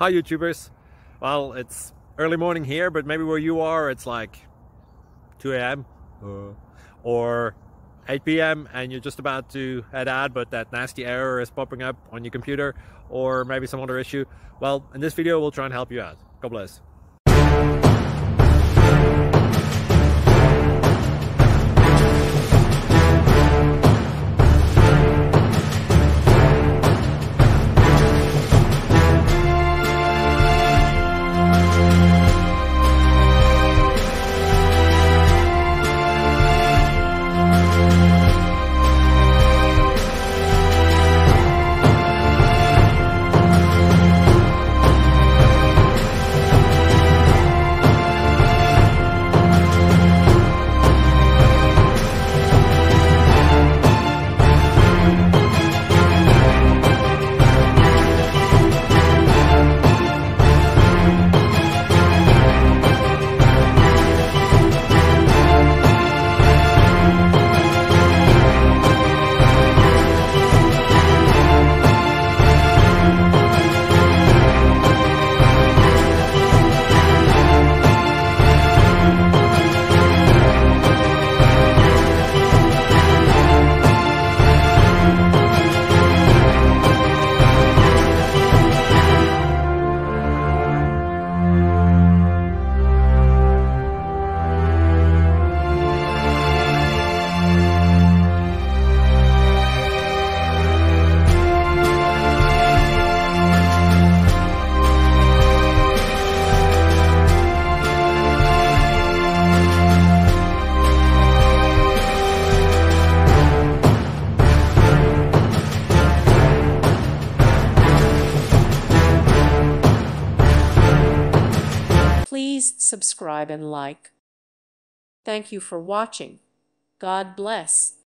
Hi YouTubers. Well, it's early morning here, but maybe where you are it's like 2 a.m. or 8 p.m. and you're just about to head out, but that nasty error is popping up on your computer, or maybe some other issue. Well, in this video we'll try and help you out. God bless. Please subscribe and like. Thank you for watching. God bless.